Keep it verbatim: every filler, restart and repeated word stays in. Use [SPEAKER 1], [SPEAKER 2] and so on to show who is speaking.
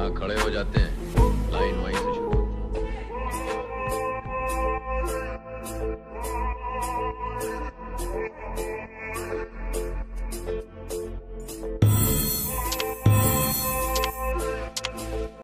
[SPEAKER 1] यहाँ खड़े हो जाते हैं, लाइन वहीं से शुरू